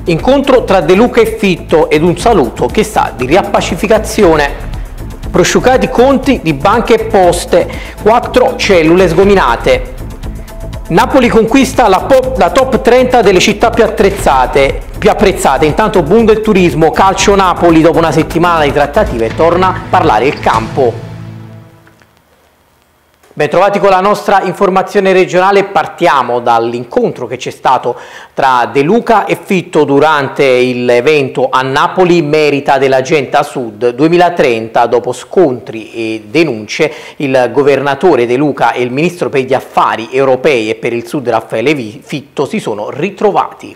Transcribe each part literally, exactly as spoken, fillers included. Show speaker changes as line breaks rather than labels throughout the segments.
Incontro tra De Luca e Fitto ed un saluto che sa di riappacificazione. Prosciugati conti di banche e poste, quattro cellule sgominate. Napoli conquista la, la top trenta delle città più attrezzate, più apprezzate. Intanto boom del turismo, calcio Napoli dopo una settimana di trattative torna a parlare il campo. Bentrovati con la nostra informazione regionale. Partiamo dall'incontro che c'è stato tra De Luca e Fitto durante l'evento a Napoli Merita dell'Agenda Sud duemilatrenta. Dopo scontri e denunce, il governatore De Luca e il ministro per gli affari europei e per il Sud Raffaele Fitto si sono ritrovati.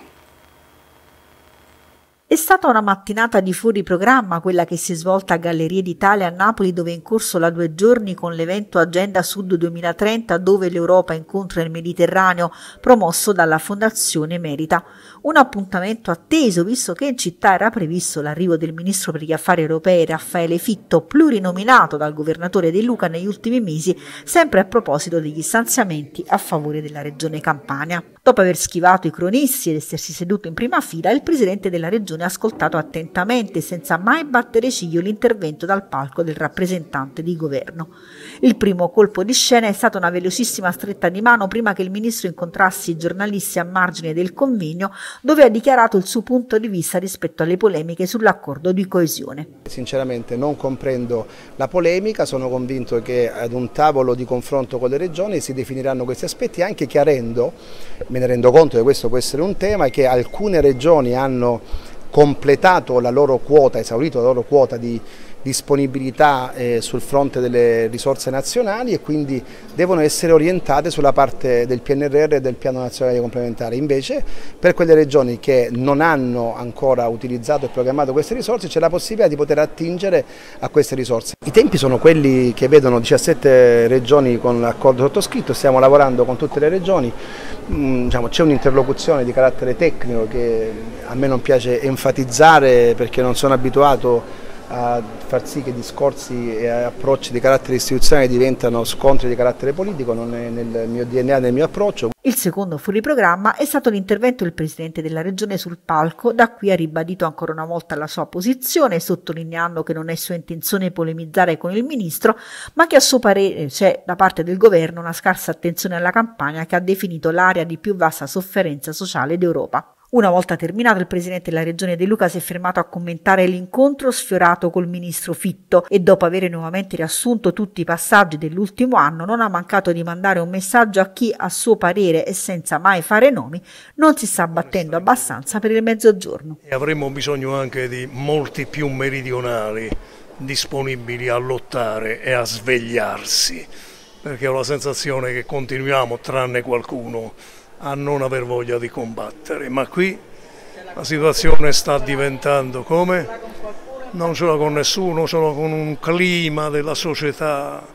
È stata una mattinata di fuori programma quella che si è svolta a Gallerie d'Italia a Napoli, dove è in corso da due giorni con l'evento Agenda Sud duemilatrenta, dove l'Europa incontra il Mediterraneo, promosso dalla Fondazione Merita. Un appuntamento atteso, visto che in città era previsto l'arrivo del ministro per gli affari europei Raffaele Fitto, plurinominato dal governatore De Luca negli ultimi mesi, sempre a proposito degli stanziamenti a favore della regione Campania. Dopo aver schivato i cronisti ed essersi seduto in prima fila, il presidente della regione ha ascoltato attentamente, senza mai battere ciglio, l'intervento dal palco del rappresentante di governo. Il primo colpo di scena è stata una velocissima stretta di mano prima che il ministro incontrasse i giornalisti a margine del convegno, dove ha dichiarato il suo punto di vista rispetto alle polemiche sull'accordo di coesione.
Sinceramente non comprendo la polemica, sono convinto che ad un tavolo di confronto con le regioni si definiranno questi aspetti, anche chiarendo, me ne rendo conto che questo può essere un tema, che alcune regioni hanno completato la loro quota, esaurito la loro quota di disponibilità eh, sul fronte delle risorse nazionali e quindi devono essere orientate sulla parte del P N R R e del Piano Nazionale Complementare. Invece per quelle regioni che non hanno ancora utilizzato e programmato queste risorse c'è la possibilità di poter attingere a queste risorse. I tempi sono quelli che vedono diciassette regioni con l'accordo sottoscritto, stiamo lavorando con tutte le regioni, mm, diciamo, c'è un'interlocuzione di carattere tecnico che a me non piace enfatizzare perché non sono abituato a far sì che discorsi e approcci di carattere istituzionale diventano scontri di carattere politico, non è nel mio D N A, nel mio approccio.
Il secondo fuori programma è stato l'intervento del presidente della regione sul palco. Da qui ha ribadito ancora una volta la sua posizione, sottolineando che non è sua intenzione polemizzare con il ministro, ma che a suo parere c'è da parte del governo una scarsa attenzione alla Campania, che ha definito l'area di più vasta sofferenza sociale d'Europa. Una volta terminato, il presidente della regione De Luca si è fermato a commentare l'incontro sfiorato col ministro Fitto e, dopo aver nuovamente riassunto tutti i passaggi dell'ultimo anno, non ha mancato di mandare un messaggio a chi, a suo parere e senza mai fare nomi, non si sta battendo abbastanza per il Mezzogiorno.
E avremmo bisogno anche di molti più meridionali disponibili a lottare e a svegliarsi, perché ho la sensazione che continuiamo, tranne qualcuno, a non aver voglia di combattere, ma qui la situazione sta diventando come? Non ce l'ho con nessuno, solo con un clima della società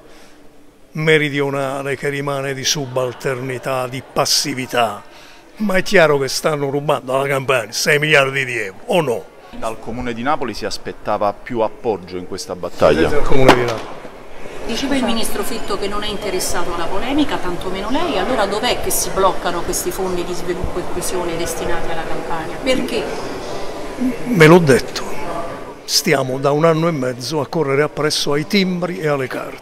meridionale che rimane di subalternità, di passività, ma è chiaro che stanno rubando alla Campania sei miliardi di euro, o no?
Dal Comune di Napoli si aspettava più appoggio in questa battaglia.
Dal Comune di Napoli.
Diceva il ministro Fitto che non è interessato alla polemica, tantomeno lei, allora dov'è che si bloccano questi fondi di sviluppo e coesione destinati alla Campania? Perché?
Me l'ho detto, stiamo da un anno e mezzo a correre appresso ai timbri e alle carte.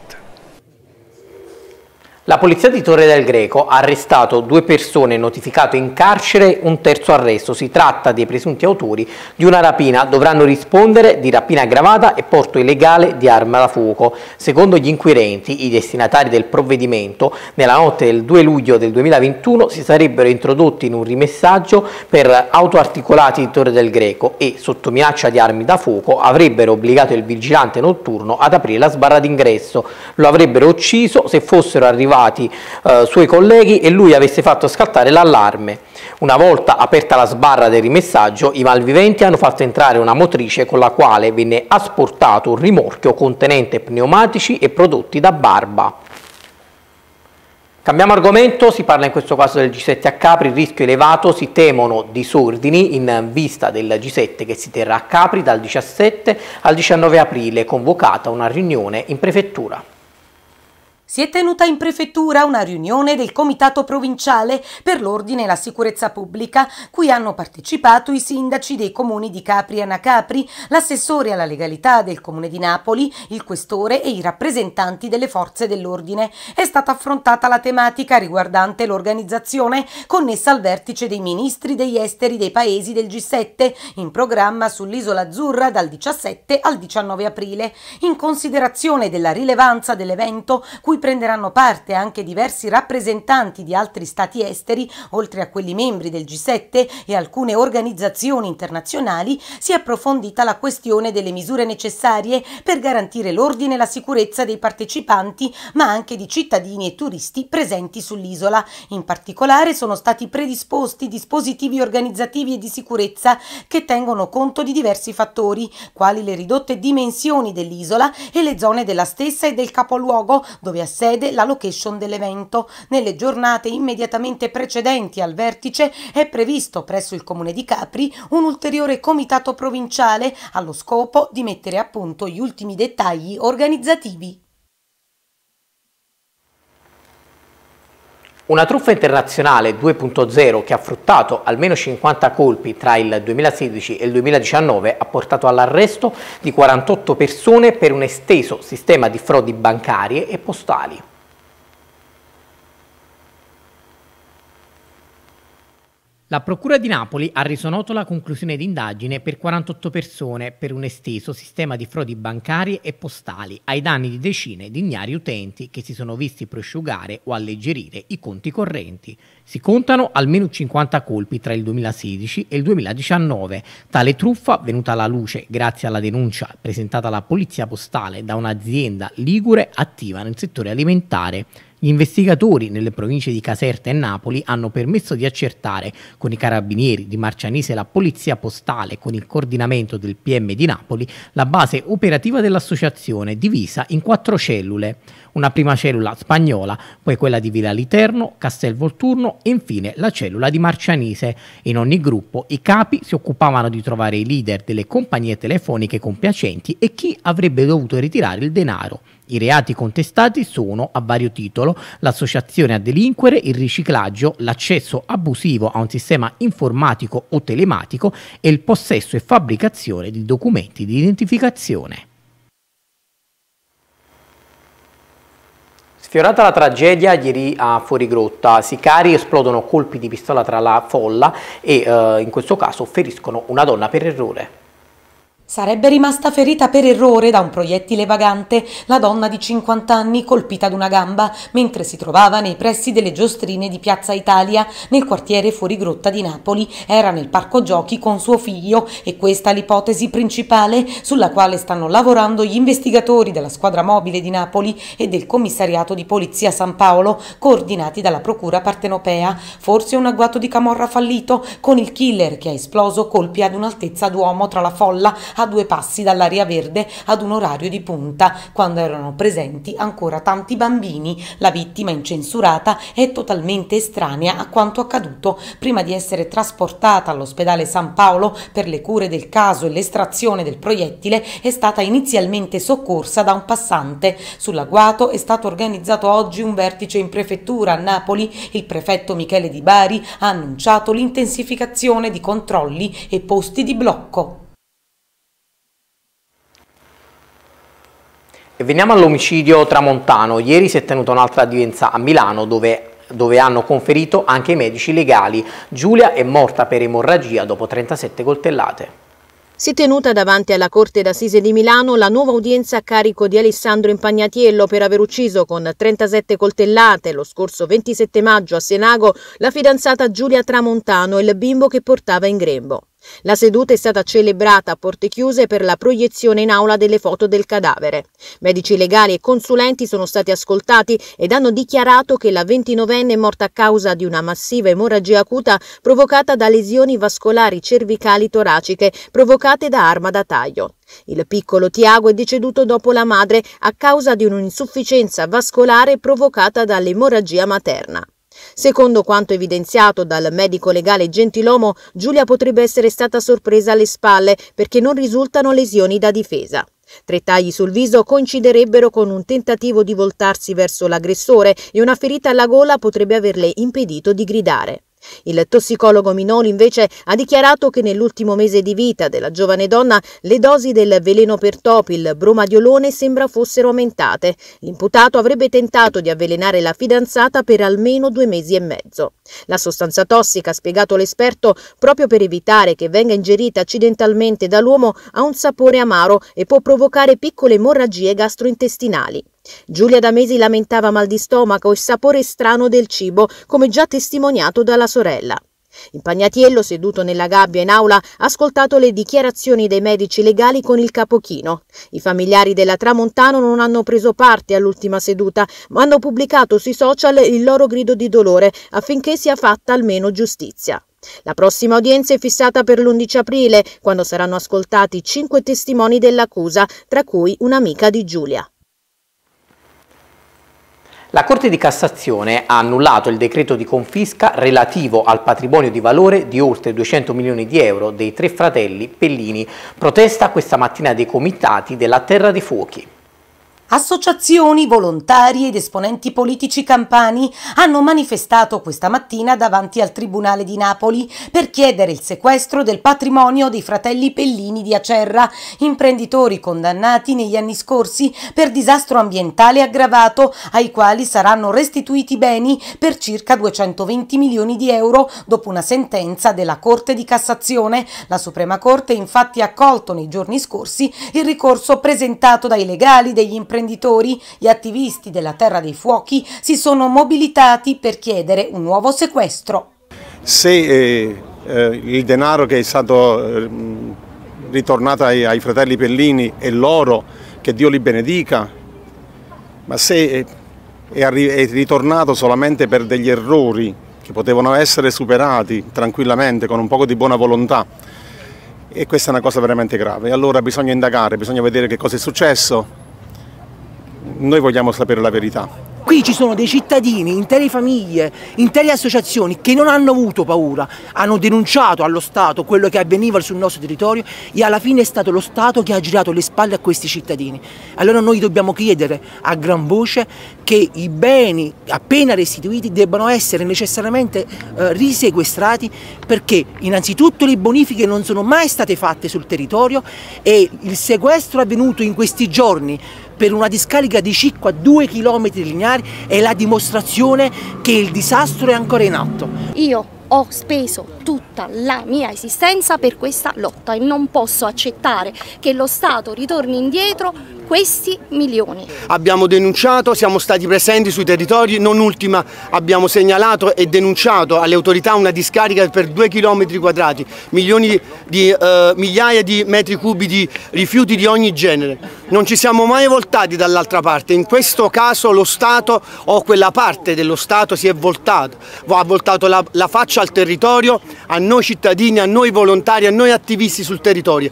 La polizia di Torre del Greco ha arrestato due persone e notificato in carcere un terzo arresto. Si tratta dei presunti autori di una rapina. Dovranno rispondere di rapina aggravata e porto illegale di arma da fuoco. Secondo gli inquirenti, i destinatari del provvedimento, nella notte del due luglio del duemilaventuno si sarebbero introdotti in un rimessaggio per autoarticolati di Torre del Greco e, sotto minaccia di armi da fuoco, avrebbero obbligato il vigilante notturno ad aprire la sbarra d'ingresso. Lo avrebbero ucciso se fossero arrivati Uh, suoi colleghi e lui avesse fatto scattare l'allarme. Una volta aperta la sbarra del rimessaggio, i malviventi hanno fatto entrare una motrice con la quale venne asportato un rimorchio contenente pneumatici e prodotti da barba. Cambiamo argomento, si parla in questo caso del G sette a Capri, il rischio elevato, si temono disordini in vista del G sette che si terrà a Capri dal diciassette al diciannove aprile, convocata una riunione in prefettura.
Si è tenuta in prefettura una riunione del Comitato Provinciale per l'Ordine e la Sicurezza Pubblica, cui hanno partecipato i sindaci dei comuni di Capri e Anacapri, l'assessore alla legalità del Comune di Napoli, il questore e i rappresentanti delle forze dell'ordine. È stata affrontata la tematica riguardante l'organizzazione connessa al vertice dei ministri degli esteri dei paesi del G sette, in programma sull'Isola Azzurra dal diciassette al diciannove aprile. In considerazione della rilevanza dell'evento, cui prenderanno parte anche diversi rappresentanti di altri stati esteri, oltre a quelli membri del G sette e alcune organizzazioni internazionali, si è approfondita la questione delle misure necessarie per garantire l'ordine e la sicurezza dei partecipanti, ma anche di cittadini e turisti presenti sull'isola. In particolare sono stati predisposti dispositivi organizzativi e di sicurezza che tengono conto di diversi fattori, quali le ridotte dimensioni dell'isola e le zone della stessa e del capoluogo, dove ha sede la location dell'evento. Nelle giornate immediatamente precedenti al vertice è previsto presso il Comune di Capri un ulteriore comitato provinciale allo scopo di mettere a punto gli ultimi dettagli organizzativi.
Una truffa internazionale due punto zero che ha fruttato almeno cinquanta colpi tra il duemilasedici e il duemiladiciannove ha portato all'arresto di quarantotto persone per un esteso sistema di frodi bancarie e postali. La Procura di Napoli ha reso noto la conclusione d'indagine per quarantotto persone per un esteso sistema di frodi bancarie e postali ai danni di decine di ignari utenti che si sono visti prosciugare o alleggerire i conti correnti. Si contano almeno cinquanta colpi tra il duemilasedici e il duemiladiciannove. Tale truffa, venuta alla luce grazie alla denuncia presentata alla Polizia Postale da un'azienda ligure attiva nel settore alimentare. Gli investigatori nelle province di Caserta e Napoli hanno permesso di accertare con i carabinieri di Marcianise e la Polizia Postale, con il coordinamento del P M di Napoli, la base operativa dell'associazione divisa in quattro cellule. Una prima cellula spagnola, poi quella di Villa Literno, Castelvolturno e infine la cellula di Marcianise. In ogni gruppo i capi si occupavano di trovare i leader delle compagnie telefoniche compiacenti e chi avrebbe dovuto ritirare il denaro. I reati contestati sono, a vario titolo, l'associazione a delinquere, il riciclaggio, l'accesso abusivo a un sistema informatico o telematico e il possesso e fabbricazione di documenti di identificazione. Sfiorata la tragedia ieri a Fuorigrotta, sicari esplodono colpi di pistola tra la folla e eh, in questo caso feriscono una donna per errore.
Sarebbe rimasta ferita per errore da un proiettile vagante la donna di cinquanta anni colpita ad una gamba mentre si trovava nei pressi delle giostrine di Piazza Italia nel quartiere Fuorigrotta di Napoli. Era nel parco giochi con suo figlio e questa è l'ipotesi principale sulla quale stanno lavorando gli investigatori della squadra mobile di Napoli e del commissariato di polizia San Paolo, coordinati dalla procura partenopea. Forse un agguato di camorra fallito, con il killer che ha esploso colpi ad un'altezza d'uomo tra la folla a due passi dall'area verde ad un orario di punta, quando erano presenti ancora tanti bambini. La vittima incensurata è totalmente estranea a quanto accaduto. Prima di essere trasportata all'ospedale San Paolo per le cure del caso e l'estrazione del proiettile, è stata inizialmente soccorsa da un passante. Sull'agguato è stato organizzato oggi un vertice in prefettura a Napoli. Il prefetto Michele Di Bari ha annunciato l'intensificazione di controlli e posti di blocco.
E veniamo all'omicidio tramontano. Ieri si è tenuta un'altra udienza a Milano dove, dove hanno conferito anche i medici legali. Giulia è morta per emorragia dopo trentasette coltellate.
Si è tenuta davanti alla Corte d'Assise di Milano la nuova udienza a carico di Alessandro Impagnatiello per aver ucciso con trentasette coltellate lo scorso ventisette maggio a Senago la fidanzata Giulia Tramontano e il bimbo che portava in grembo. La seduta è stata celebrata a porte chiuse per la proiezione in aula delle foto del cadavere. Medici legali e consulenti sono stati ascoltati ed hanno dichiarato che la ventinovenne è morta a causa di una massiva emorragia acuta provocata da lesioni vascolari cervicali toraciche provocate da arma da taglio. Il piccolo Tiago è deceduto dopo la madre a causa di un'insufficienza vascolare provocata dall'emorragia materna. Secondo quanto evidenziato dal medico legale Gentilomo, Giulia potrebbe essere stata sorpresa alle spalle perché non risultano lesioni da difesa. Tre tagli sul viso coinciderebbero con un tentativo di voltarsi verso l'aggressore e una ferita alla gola potrebbe averle impedito di gridare. Il tossicologo Minoli invece ha dichiarato che nell'ultimo mese di vita della giovane donna le dosi del veleno per topi, il bromadiolone, sembra fossero aumentate. L'imputato avrebbe tentato di avvelenare la fidanzata per almeno due mesi e mezzo. La sostanza tossica, ha spiegato l'esperto, proprio per evitare che venga ingerita accidentalmente dall'uomo, ha un sapore amaro e può provocare piccole emorragie gastrointestinali. Giulia da mesi lamentava mal di stomaco e sapore strano del cibo, come già testimoniato dalla sorella. Impagnatiello, seduto nella gabbia in aula, ha ascoltato le dichiarazioni dei medici legali con il capo chino. I familiari della Tramontano non hanno preso parte all'ultima seduta, ma hanno pubblicato sui social il loro grido di dolore affinché sia fatta almeno giustizia. La prossima udienza è fissata per l'undici aprile, quando saranno ascoltati cinque testimoni dell'accusa, tra cui un'amica di Giulia.
La Corte di Cassazione ha annullato il decreto di confisca relativo al patrimonio di valore di oltre duecento milioni di euro dei tre fratelli Pellini. Protesta questa mattina dei comitati della Terra dei Fuochi.
Associazioni, volontari ed esponenti politici campani hanno manifestato questa mattina davanti al Tribunale di Napoli per chiedere il sequestro del patrimonio dei fratelli Pellini di Acerra, imprenditori condannati negli anni scorsi per disastro ambientale aggravato, ai quali saranno restituiti beni per circa duecentoventi milioni di euro dopo una sentenza della Corte di Cassazione. La Suprema Corte infatti ha accolto nei giorni scorsi il ricorso presentato dai legali degli imprenditori. Gli attivisti della Terra dei Fuochi si sono mobilitati per chiedere un nuovo sequestro.
Se eh, eh, il denaro che è stato eh, ritornato ai, ai fratelli Pellini è loro, che Dio li benedica, ma se è, è, è ritornato solamente per degli errori che potevano essere superati tranquillamente con un poco di buona volontà, e questa è una cosa veramente grave. Allora bisogna indagare, bisogna vedere che cosa è successo. Noi vogliamo sapere la verità.
Qui ci sono dei cittadini, intere famiglie, intere associazioni che non hanno avuto paura, hanno denunciato allo Stato quello che avveniva sul nostro territorio e alla fine è stato lo Stato che ha girato le spalle a questi cittadini. Allora noi dobbiamo chiedere a gran voce che i beni appena restituiti debbano essere necessariamente eh, risequestrati, perché innanzitutto le bonifiche non sono mai state fatte sul territorio e il sequestro avvenuto in questi giorni per una discarica di circa due chilometri lineari è la dimostrazione che il disastro è ancora in atto.
Io ho speso tutta la mia esistenza per questa lotta e non posso accettare che lo Stato ritorni indietro questi milioni.
Abbiamo denunciato, siamo stati presenti sui territori, non ultima abbiamo segnalato e denunciato alle autorità una discarica per due chilometri quadrati, milioni di eh, migliaia di metri cubi di rifiuti di ogni genere. Non ci siamo mai voltati dall'altra parte, in questo caso lo Stato o quella parte dello Stato si è voltato, ha voltato la, la faccia al territorio, a noi cittadini, a noi volontari, a noi attivisti sul territorio.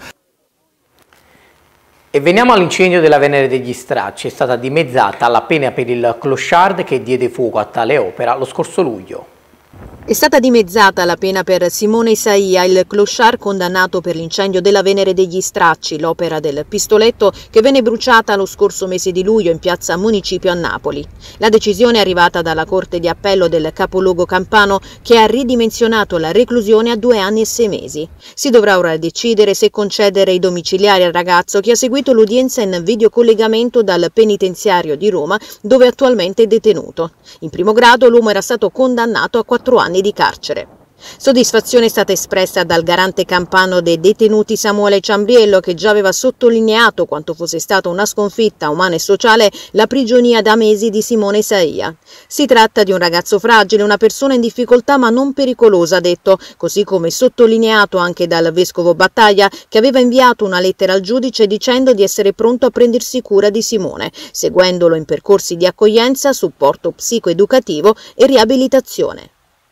E veniamo all'incendio della Venere degli Stracci. È stata dimezzata la pena per il clochard che diede fuoco a tale opera lo scorso luglio.
È stata dimezzata la pena per Simone Isaia, il clochard condannato per l'incendio della Venere degli Stracci, l'opera del Pistoletto che venne bruciata lo scorso mese di luglio in piazza Municipio a Napoli. La decisione è arrivata dalla Corte di Appello del capoluogo campano, che ha ridimensionato la reclusione a due anni e sei mesi. Si dovrà ora decidere se concedere i domiciliari al ragazzo che ha seguito l'udienza in videocollegamento dal penitenziario di Roma, dove attualmente è detenuto. In primo grado l'uomo era stato condannato a quattro anni di carcere. Soddisfazione è stata espressa dal garante campano dei detenuti Samuele Ciambriello, che già aveva sottolineato quanto fosse stata una sconfitta umana e sociale la prigionia da mesi di Simone Isaia. Si tratta di un ragazzo fragile, una persona in difficoltà ma non pericolosa, ha detto, così come sottolineato anche dal vescovo Battaglia, che aveva inviato una lettera al giudice dicendo di essere pronto a prendersi cura di Simone, seguendolo in percorsi di accoglienza, supporto psicoeducativo e riabilitazione.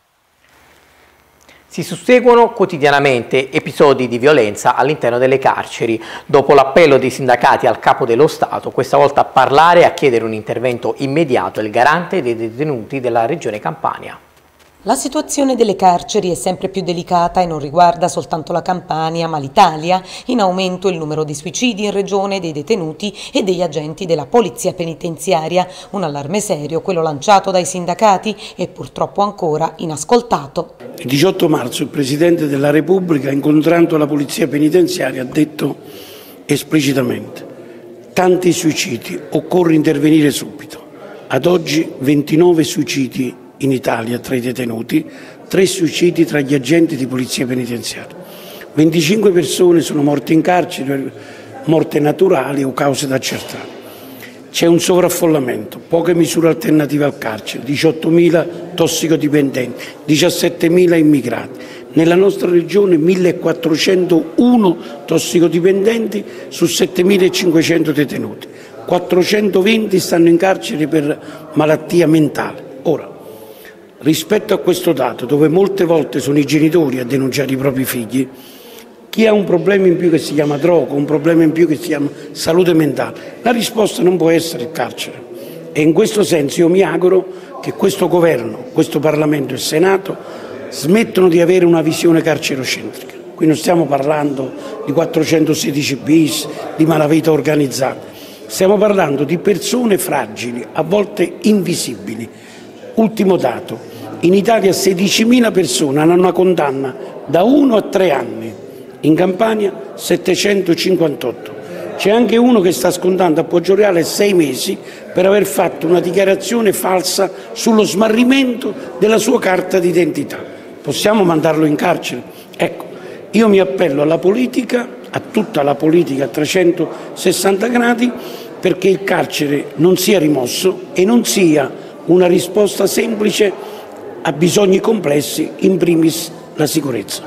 Si susseguono quotidianamente episodi di violenza all'interno delle carceri. Dopo l'appello dei sindacati al Capo dello Stato, questa volta a parlare e a chiedere un intervento immediato il garante dei detenuti della Regione Campania.
La situazione delle carceri è sempre più delicata e non riguarda soltanto la Campania, ma l'Italia. In aumento il numero di suicidi in regione dei detenuti e degli agenti della polizia penitenziaria. Un allarme serio, quello lanciato dai sindacati e purtroppo ancora inascoltato.
Il diciotto marzo il Presidente della Repubblica, incontrando la polizia penitenziaria, ha detto esplicitamente: tanti suicidi, occorre intervenire subito. Ad oggi ventinove suicidi in Italia tra i detenuti, tre suicidi tra gli agenti di polizia penitenziaria. venticinque persone sono morte in carcere, morte naturali o cause da accertare. C'è un sovraffollamento, poche misure alternative al carcere, diciottomila tossicodipendenti, diciassettemila immigrati. Nella nostra regione millequattrocentouno tossicodipendenti su settemilacinquecento detenuti, quattrocentoventi stanno in carcere per malattia mentale. Ora, rispetto a questo dato, dove molte volte sono i genitori a denunciare i propri figli, chi ha un problema in più che si chiama droga, un problema in più che si chiama salute mentale, la risposta non può essere il carcere. E in questo senso io mi auguro che questo Governo, questo Parlamento e il Senato smettano di avere una visione carcerocentrica. Qui non stiamo parlando di quattrocentosedici bis, di malavita organizzata, stiamo parlando di persone fragili, a volte invisibili. Ultimo dato. In Italia sedicimila persone hanno una condanna da uno a tre anni, in Campania settecentocinquantotto. C'è anche uno che sta scontando a Poggioreale sei mesi per aver fatto una dichiarazione falsa sullo smarrimento della sua carta d'identità. Possiamo mandarlo in carcere? Ecco, io mi appello alla politica, a tutta la politica a trecentosessanta gradi, perché il carcere non sia rimosso e non sia una risposta semplice a bisogni complessi, in primis la sicurezza.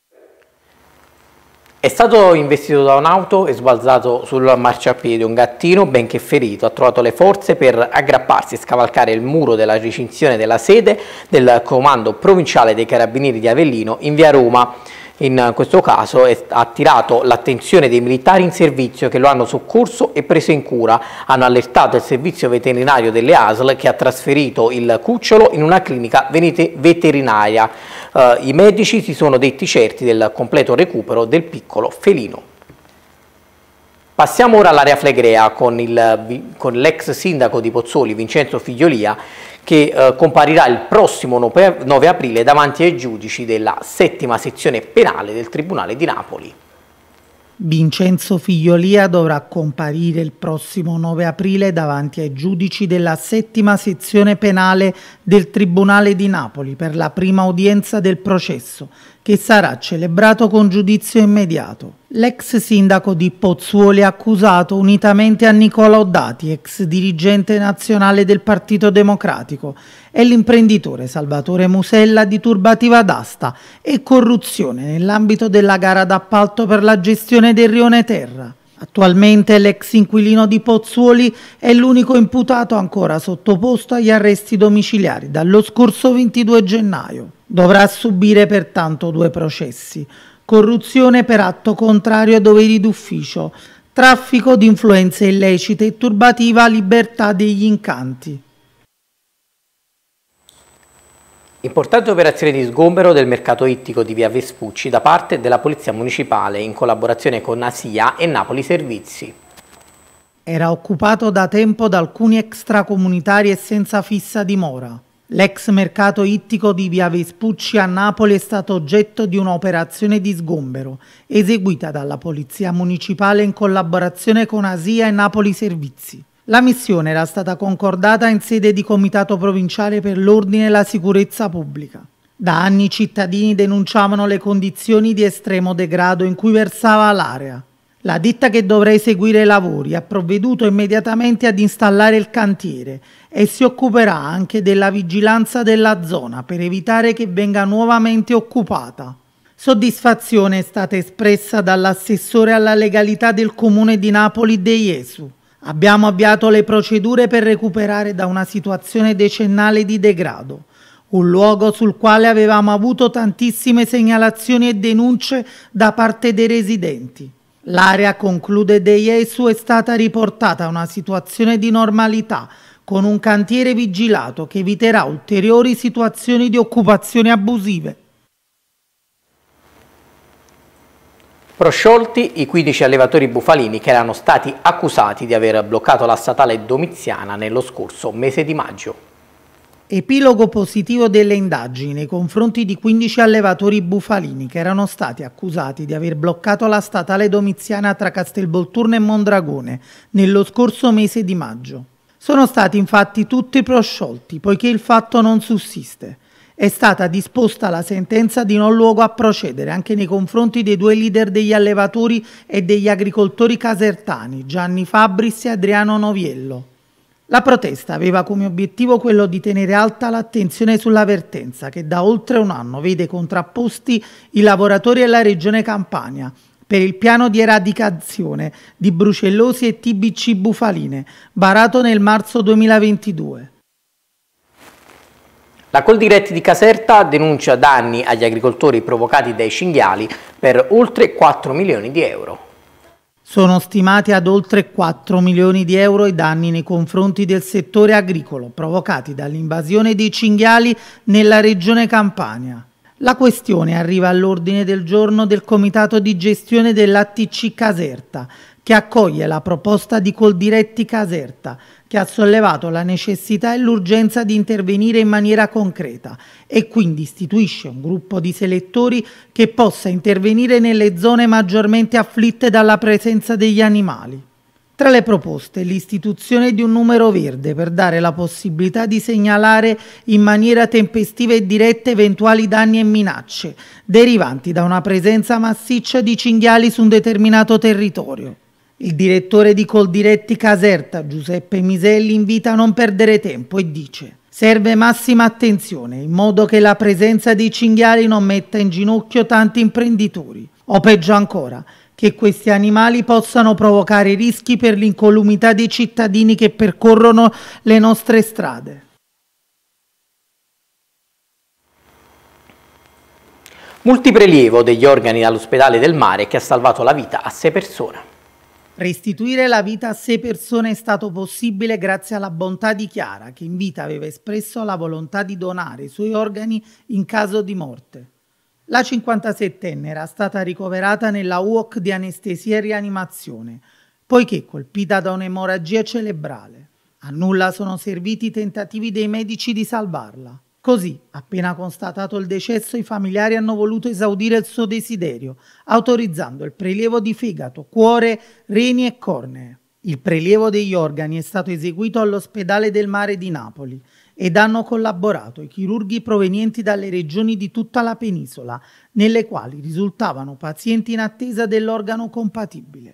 È stato investito da un'auto e sbalzato sul marciapiede. Un gattino, benché ferito, ha trovato le forze per aggrapparsi e scavalcare il muro della recinzione della sede del Comando Provinciale dei Carabinieri di Avellino in via Roma. In questo caso è, ha attirato l'attenzione dei militari in servizio che lo hanno soccorso e preso in cura. Hanno allertato il servizio veterinario delle A S L che ha trasferito il cucciolo in una clinica veterinaria. Uh, I medici si sono detti certi del completo recupero del piccolo felino. Passiamo ora all'area Flegrea con l'ex sindaco di Pozzuoli, Vincenzo Figliolia, che eh, comparirà il prossimo nove aprile davanti ai giudici della settima sezione penale del Tribunale di Napoli.
Vincenzo Figliolia dovrà comparire il prossimo nove aprile davanti ai giudici della settima sezione penale del Tribunale di Napoli per la prima udienza del processo, che sarà celebrato con giudizio immediato. L'ex sindaco di Pozzuoli è accusato, unitamente a Nicola Oddati, ex dirigente nazionale del Partito Democratico, e l'imprenditore Salvatore Musella, di turbativa d'asta e corruzione nell'ambito della gara d'appalto per la gestione del rione Terra. Attualmente l'ex inquilino di Pozzuoli è l'unico imputato ancora sottoposto agli arresti domiciliari dallo scorso ventidue gennaio. Dovrà subire pertanto due processi: corruzione per atto contrario ai doveri d'ufficio, traffico di influenze illecite e turbativa libertà degli incanti.
Importante operazione di sgombero del mercato ittico di via Vespucci da parte della Polizia Municipale in collaborazione con ASIA e Napoli Servizi.
Era occupato da tempo da alcuni extracomunitari e senza fissa dimora. L'ex mercato ittico di via Vespucci a Napoli è stato oggetto di un'operazione di sgombero eseguita dalla Polizia Municipale in collaborazione con ASIA e Napoli Servizi. La missione era stata concordata in sede di Comitato Provinciale per l'Ordine e la Sicurezza Pubblica. Da anni i cittadini denunciavano le condizioni di estremo degrado in cui versava l'area. La ditta che dovrà eseguire i lavori ha provveduto immediatamente ad installare il cantiere e si occuperà anche della vigilanza della zona per evitare che venga nuovamente occupata. Soddisfazione è stata espressa dall'assessore alla legalità del Comune di Napoli De Iesu. Abbiamo avviato le procedure per recuperare da una situazione decennale di degrado, un luogo sul quale avevamo avuto tantissime segnalazioni e denunce da parte dei residenti. L'area, conclude De Iesu, è stata riportata a una situazione di normalità, con un cantiere vigilato che eviterà ulteriori situazioni di occupazioni abusive.
Prosciolti i quindici allevatori bufalini che erano stati accusati di aver bloccato la statale Domiziana nello scorso mese di maggio.
Epilogo positivo delle indagini nei confronti di quindici allevatori bufalini che erano stati accusati di aver bloccato la statale Domiziana tra Castelvolturno e Mondragone nello scorso mese di maggio. Sono stati infatti tutti prosciolti poiché il fatto non sussiste. È stata disposta la sentenza di non luogo a procedere anche nei confronti dei due leader degli allevatori e degli agricoltori casertani, Gianni Fabris e Adriano Noviello. La protesta aveva come obiettivo quello di tenere alta l'attenzione sulla vertenza che da oltre un anno vede contrapposti i lavoratori e la Regione Campania per il piano di eradicazione di brucellosi e T B C bufaline, varato nel marzo duemilaventidue.
La Coldiretti di Caserta denuncia danni agli agricoltori provocati dai cinghiali per oltre quattro milioni di euro.
Sono stimati ad oltre quattro milioni di euro i danni nei confronti del settore agricolo provocati dall'invasione dei cinghiali nella regione Campania. La questione arriva all'ordine del giorno del Comitato di gestione dell'A T C Caserta, che accoglie la proposta di Coldiretti Caserta, che ha sollevato la necessità e l'urgenza di intervenire in maniera concreta e quindi istituisce un gruppo di selettori che possa intervenire nelle zone maggiormente afflitte dalla presenza degli animali. Tra le proposte, l'istituzione di un numero verde per dare la possibilità di segnalare in maniera tempestiva e diretta eventuali danni e minacce derivanti da una presenza massiccia di cinghiali su un determinato territorio. Il direttore di Coldiretti Caserta, Giuseppe Miselli, invita a non perdere tempo e dice: serve massima attenzione in modo che la presenza dei cinghiali non metta in ginocchio tanti imprenditori, o peggio ancora, che questi animali possano provocare rischi per l'incolumità dei cittadini che percorrono le nostre strade.
Multiprelievo degli organi all'ospedale del Mare che ha salvato la vita a sei persone.
Restituire la vita a sei persone è stato possibile grazie alla bontà di Chiara, che in vita aveva espresso la volontà di donare i suoi organi in caso di morte. La cinquantasettenne era stata ricoverata nella U O C di anestesia e rianimazione, poiché colpita da un'emorragia cerebrale. A nulla sono serviti i tentativi dei medici di salvarla. Così, appena constatato il decesso, i familiari hanno voluto esaudire il suo desiderio, autorizzando il prelievo di fegato, cuore, reni e cornee. Il prelievo degli organi è stato eseguito all'ospedale del Mare di Napoli ed hanno collaborato i chirurghi provenienti dalle regioni di tutta la penisola, nelle quali risultavano pazienti in attesa dell'organo compatibile.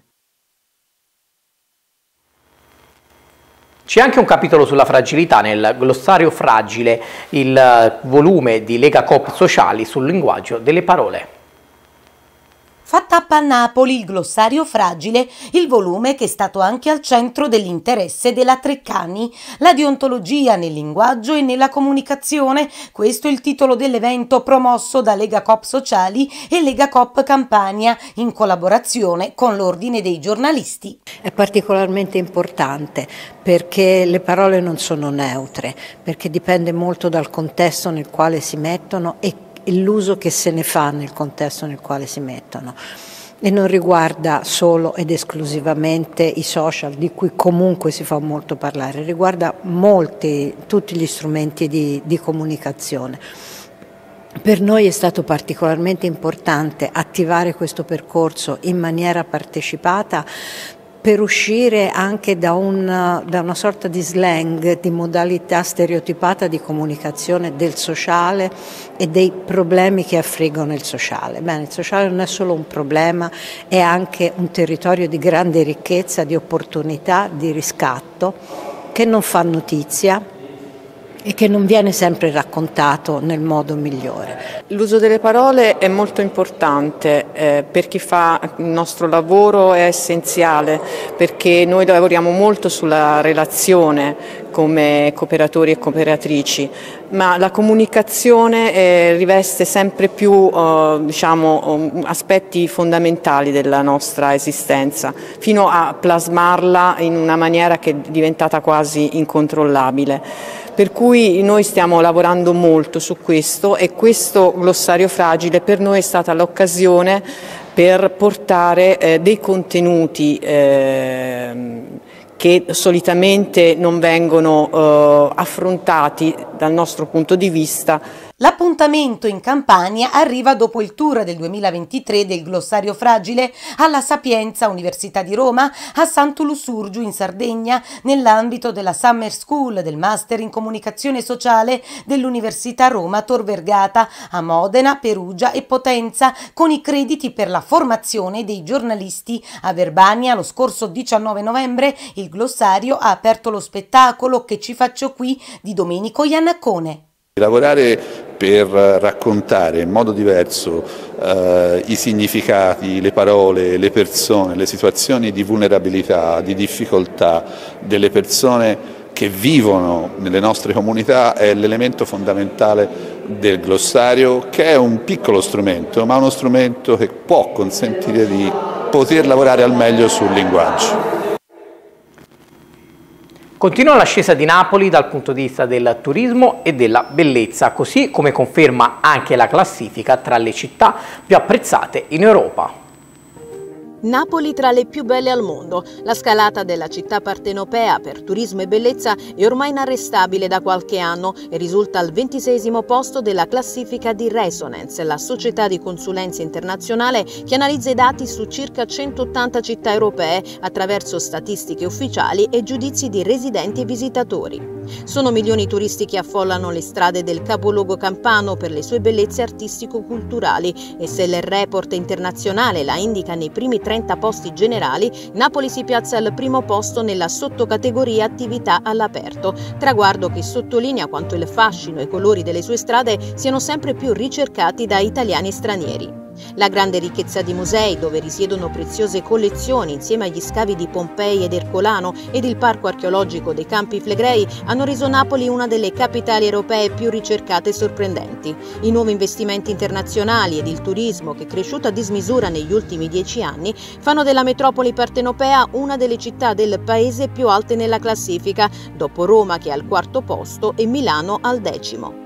C'è anche un capitolo sulla fragilità nel glossario Fragile, il volume di Lega Coop Sociali sul linguaggio delle parole.
Fa tappa a Napoli il glossario Fragile, il volume che è stato anche al centro dell'interesse della Treccani, la deontologia nel linguaggio e nella comunicazione. Questo è il titolo dell'evento promosso da Lega Coop Sociali e Lega Coop Campania in collaborazione con l'Ordine dei giornalisti.
È particolarmente importante perché le parole non sono neutre, perché dipende molto dal contesto nel quale si mettono e l'uso che se ne fa nel contesto nel quale si mettono, e non riguarda solo ed esclusivamente i social, di cui comunque si fa molto parlare, riguarda molti, tutti gli strumenti di, di comunicazione. Per noi è stato particolarmente importante attivare questo percorso in maniera partecipata per uscire anche da una, da una sorta di slang, di modalità stereotipata di comunicazione del sociale e dei problemi che affliggono il sociale. Bene, il sociale non è solo un problema, è anche un territorio di grande ricchezza, di opportunità, di riscatto, che non fa notizia e che non viene sempre raccontato nel modo migliore.
L'uso delle parole è molto importante, eh, per chi fa il nostro lavoro è essenziale, perché noi lavoriamo molto sulla relazione come cooperatori e cooperatrici, ma la comunicazione eh, riveste sempre più eh, diciamo, aspetti fondamentali della nostra esistenza, fino a plasmarla in una maniera che è diventata quasi incontrollabile. Per cui noi stiamo lavorando molto su questo, e questo glossario fragile per noi è stata l'occasione per portare eh, dei contenuti eh, che solitamente non vengono eh, affrontati dal nostro punto di vista.
L'appuntamento in Campania arriva dopo il tour del duemilaventitré del Glossario Fragile alla Sapienza Università di Roma, a Sant'Lussurgiu in Sardegna, nell'ambito della Summer School del Master in Comunicazione Sociale dell'Università Roma Tor Vergata, a Modena, Perugia e Potenza, con i crediti per la formazione dei giornalisti. A Verbania lo scorso diciannove novembre il Glossario ha aperto lo spettacolo Che ci faccio qui di Domenico Iannaccone.
Lavorare per raccontare in modo diverso eh, i significati, le parole, le persone, le situazioni di vulnerabilità, di difficoltà delle persone che vivono nelle nostre comunità è l'elemento fondamentale del glossario, che è un piccolo strumento, ma uno strumento che può consentire di poter lavorare al meglio sul linguaggio.
Continua l'ascesa di Napoli dal punto di vista del turismo e della bellezza, così come conferma anche la classifica tra le città più apprezzate in Europa.
Napoli tra le più belle al mondo. La scalata della città partenopea per turismo e bellezza è ormai inarrestabile da qualche anno e risulta al ventiseiesimo posto della classifica di Resonance, la società di consulenza internazionale che analizza i dati su circa centottanta città europee attraverso statistiche ufficiali e giudizi di residenti e visitatori. Sono milioni i turisti che affollano le strade del capoluogo campano per le sue bellezze artistico-culturali e se il report internazionale la indica nei primi trenta posti generali, Napoli si piazza al primo posto nella sottocategoria attività all'aperto, traguardo che sottolinea quanto il fascino e i colori delle sue strade siano sempre più ricercati da italiani e stranieri. La grande ricchezza di musei, dove risiedono preziose collezioni insieme agli scavi di Pompei ed Ercolano ed il parco archeologico dei Campi Flegrei, hanno reso Napoli una delle capitali europee più ricercate e sorprendenti. I nuovi investimenti internazionali ed il turismo, che è cresciuto a dismisura negli ultimi dieci anni, fanno della metropoli partenopea una delle città del paese più alte nella classifica, dopo Roma che è al quarto posto e Milano al decimo.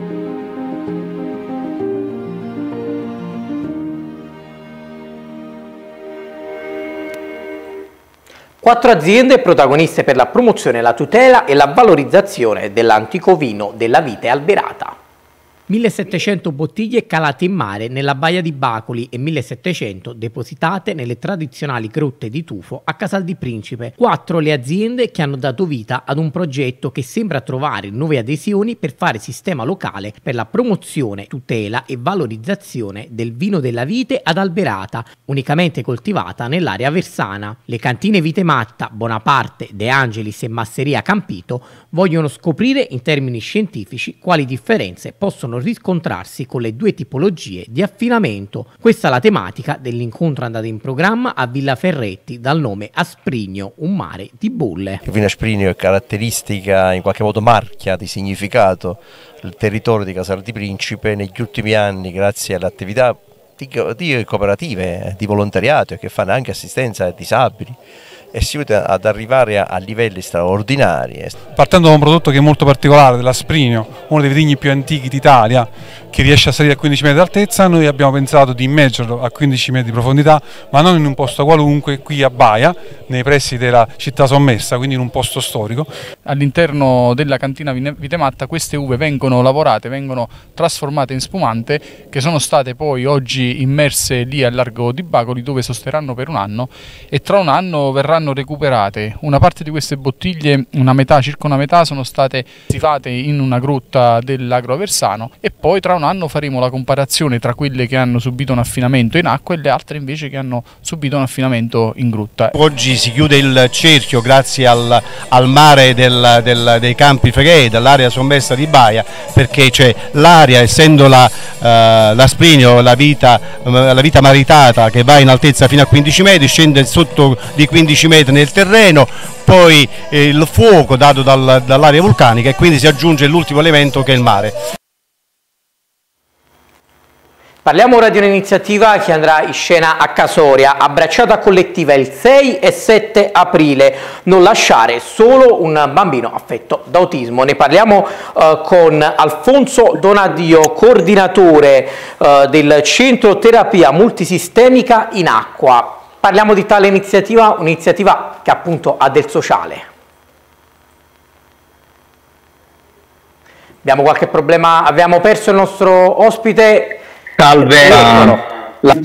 Quattro aziende protagoniste per la promozione, la tutela e la valorizzazione dell'antico vino della vite alberata.
millesettecento bottiglie calate in mare nella baia di Bacoli e millesettecento depositate nelle tradizionali grotte di tufo a Casal di Principe. Quattro le aziende che hanno dato vita ad un progetto che sembra trovare nuove adesioni per fare sistema locale per la promozione, tutela e valorizzazione del vino della vite ad alberata, unicamente coltivata nell'area versana. Le cantine Vite Matta, Bonaparte, De Angelis e Masseria Campito vogliono scoprire in termini scientifici quali differenze possono riscontrarsi con le due tipologie di affinamento. Questa è la tematica dell'incontro andato in programma a Villa Ferretti dal nome Asprigno, un mare di bolle.
Il vino Asprigno è caratteristica, in qualche modo marchia di significato il territorio di Casal di Principe. Negli ultimi anni, grazie alle attività di, di cooperative, di volontariato che fanno anche assistenza ai disabili, e si riesce ad arrivare a, a livelli straordinari.
Partendo da un prodotto che è molto particolare, dell'Asprigno, uno dei vitigni più antichi d'Italia, che riesce a salire a quindici metri di altezza, noi abbiamo pensato di immergerlo a quindici metri di profondità, ma non in un posto qualunque, qui a Baia, nei pressi della città sommersa, quindi in un posto storico.
All'interno della cantina Vite Matta queste uve vengono lavorate, vengono trasformate in spumante, che sono state poi oggi immerse lì al largo di Bacoli, dove sosterranno per un anno, e tra un anno verranno vanno recuperate. Una parte di queste bottiglie, una metà, circa una metà, sono state sifate in una grotta dell'Agro Aversano e poi tra un anno faremo la comparazione tra quelle che hanno subito un affinamento in acqua e le altre invece che hanno subito un affinamento in grotta.
Oggi si chiude il cerchio grazie al, al mare del, del, dei Campi Flegrei, dell'area sommersa di Baia, perché c'è l'aria, essendo la, uh, l'Asprinio, la vita, uh, la vita maritata che va in altezza fino a quindici metri, scende sotto di quindici metri nel terreno, poi eh, il fuoco dato dal, dall'area vulcanica e quindi si aggiunge l'ultimo elemento che è il mare.
Parliamo ora di un'iniziativa che andrà in scena a Casoria, abbracciata collettiva il sei e sette aprile, non lasciare solo un bambino affetto da autismo. Ne parliamo uh, con Alfonso Donadio, coordinatore uh, del Centro Terapia Multisistemica in Acqua. Parliamo di tale iniziativa, un'iniziativa che appunto ha del sociale. Abbiamo qualche problema, abbiamo perso il nostro ospite. Salve. La...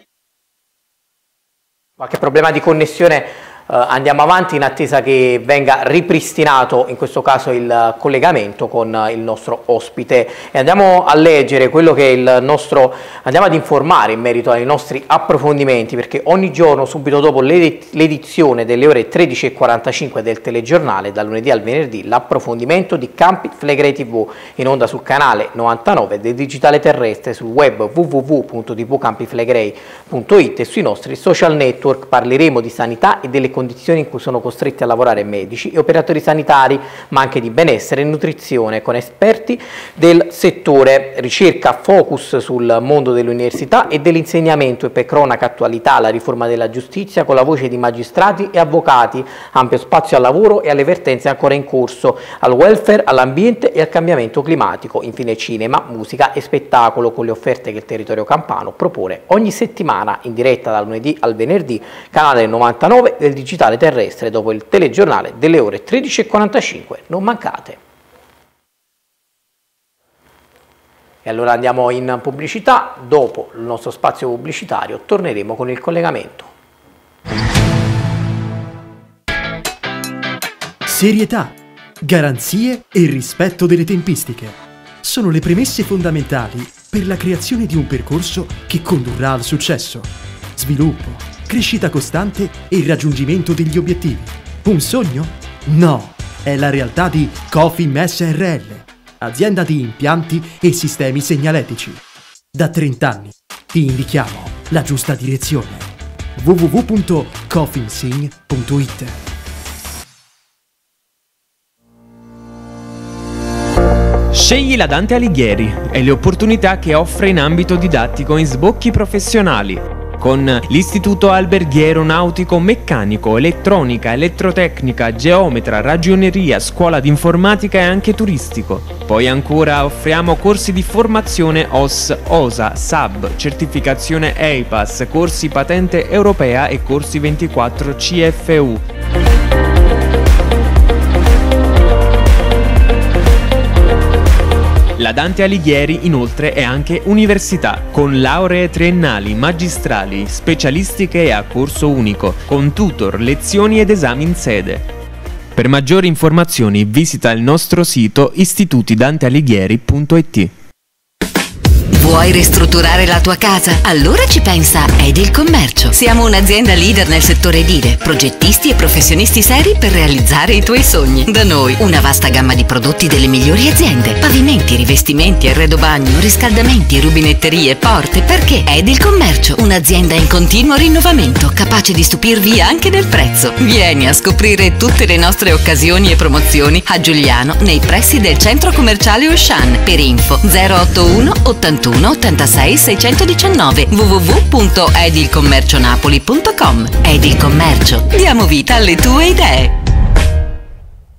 Qualche problema di connessione, uh, andiamo avanti in attesa che venga ripristinato in questo caso il collegamento con il nostro ospite e andiamo a leggere quello che è il nostro, andiamo ad informare in merito ai nostri approfondimenti, perché ogni giorno subito dopo l'edizione delle ore tredici e quarantacinque del telegiornale, dal lunedì al venerdì, l'approfondimento di Campi Flegrei tivù in onda sul canale novantanove del digitale terrestre, sul web w w w punto t v campi flegrei punto it e sui nostri social network. Parleremo di sanità e delle condizioni in cui sono costretti a lavorare medici e operatori sanitari, ma anche di benessere e nutrizione con esperti del settore, ricerca focus sul mondo dell'università e dell'insegnamento e per cronaca attualità la riforma della giustizia con la voce di magistrati e avvocati, ampio spazio al lavoro e alle vertenze ancora in corso, al welfare, all'ambiente e al cambiamento climatico, infine cinema, musica e spettacolo con le offerte che il territorio campano propone ogni settimana in diretta dal lunedì al venerdì, canale novantanove del digitale terrestre, dopo il telegiornale delle ore tredici e quarantacinque. Non mancate. E allora andiamo in pubblicità, dopo il nostro spazio pubblicitario torneremo con il collegamento.
Serietà, garanzie e rispetto delle tempistiche sono le premesse fondamentali per la creazione di un percorso che condurrà al successo. Sviluppo, crescita costante e il raggiungimento degli obiettivi. Un sogno? No, è la realtà di Cofim S R L, azienda di impianti e sistemi segnaletici. Da trenta anni ti indichiamo la giusta direzione. w w w punto cofimsegn punto it.
Scegli la Dante Alighieri e le opportunità che offre in ambito didattico in sbocchi professionali. Con l'Istituto Alberghiero Nautico Meccanico, Elettronica, Elettrotecnica, Geometra, Ragioneria, Scuola di Informatica e anche Turistico. Poi ancora offriamo corsi di formazione O S, O S A, S A B, certificazione E I P A S, corsi patente europea e corsi ventiquattro C F U. La Dante Alighieri inoltre è anche università, con lauree triennali, magistrali, specialistiche e a corso unico, con tutor, lezioni ed esami in sede. Per maggiori informazioni visita il nostro sito istituti dante alighieri punto it.
Vuoi ristrutturare la tua casa? Allora ci pensa Edilcommercio. Siamo un'azienda leader nel settore edile, progettisti e professionisti seri per realizzare i tuoi sogni. Da noi una vasta gamma di prodotti delle migliori aziende. Pavimenti, rivestimenti, arredo bagno, riscaldamenti, rubinetterie, porte. Perché Edilcommercio, un'azienda in continuo rinnovamento, capace di stupirvi anche nel prezzo. Vieni a scoprire tutte le nostre occasioni e promozioni a Giuliano, nei pressi del centro commerciale Auchan. Per info zero otto uno ottantuno ottantasei seicentodiciannove w w w punto edilcommercionapoli punto com. Edilcommercio, diamo vita alle tue idee.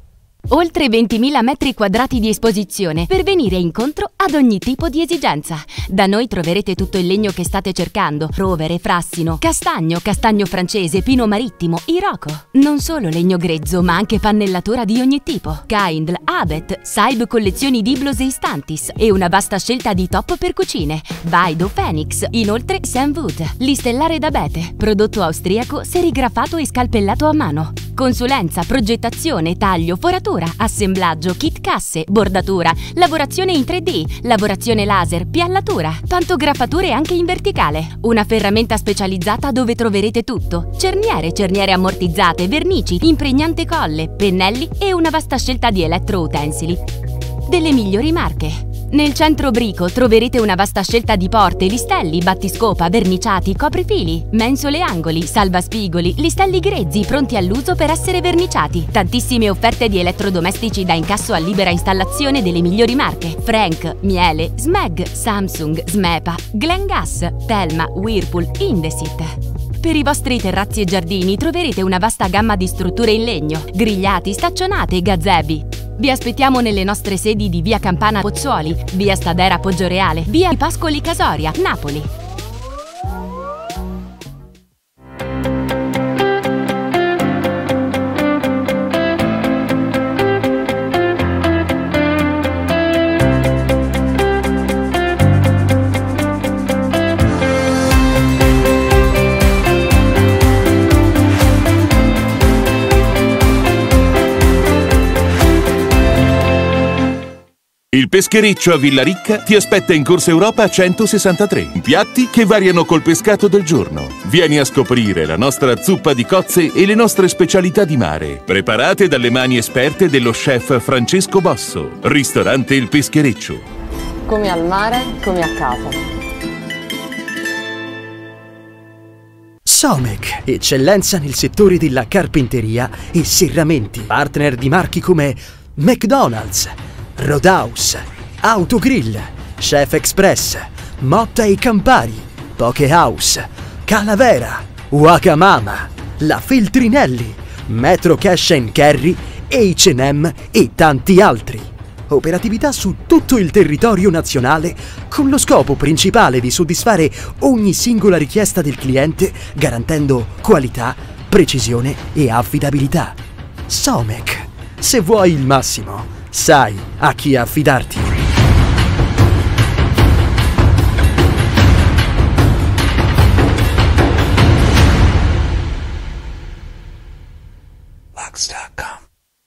Oltre ventimila metri quadrati di esposizione per venire incontro ad ogni tipo di esigenza. Da noi troverete tutto il legno che state cercando: rovere, frassino, castagno, castagno francese, pino marittimo, iroko. Non solo legno grezzo, ma anche pannellatura di ogni tipo. Kindle, Abet, Saib collezioni Diblos e Istantis e una vasta scelta di top per cucine. Vaido, Phoenix, inoltre Samwood, Listellare d'Abete, prodotto austriaco serigrafato e scalpellato a mano. Consulenza, progettazione, taglio, foratura, assemblaggio, kit casse, bordatura, lavorazione in tre D, lavorazione laser, piallatura, pantografature anche in verticale. Una ferramenta specializzata dove troverete tutto: cerniere, cerniere ammortizzate, vernici, impregnante colle, pennelli e una vasta scelta di elettroutensili delle migliori marche. Nel centro Brico troverete una vasta scelta di porte, listelli, battiscopa, verniciati, coprifili, mensole angoli, salvaspigoli, listelli grezzi pronti all'uso per essere verniciati. Tantissime offerte di elettrodomestici da incasso a libera installazione delle migliori marche: Frank, Miele, Smeg, Samsung, Smepa, Glengas, Telma, Whirlpool, Indesit. Per i vostri terrazzi e giardini troverete una vasta gamma di strutture in legno, grigliati, staccionate e gazebi. Vi aspettiamo nelle nostre sedi di via Campana Pozzuoli, via Stadera Poggioreale, via Pascoli Casoria, Napoli.
Il peschereccio a Villaricca ti aspetta in Corsa Europa centosessantatré. Piatti che variano col pescato del giorno. Vieni a scoprire la nostra zuppa di cozze e le nostre specialità di mare, preparate dalle mani esperte dello chef Francesco Bosso. Ristorante Il Peschereccio.
Come al mare, come a casa.
Somec, eccellenza nel settore della carpenteria e serramenti. Partner di marchi come McDonald's, Roadhouse, Autogrill, Chef Express, Motta e Campari, Pokehouse, Calavera, Wagamama, La Feltrinelli, Metro Cash and Carry, acca e emme e tanti altri. Operatività su tutto il territorio nazionale con lo scopo principale di soddisfare ogni singola richiesta del cliente, garantendo qualità, precisione e affidabilità. Somec, se vuoi il massimo, sai a chi affidarti. Lux punto com.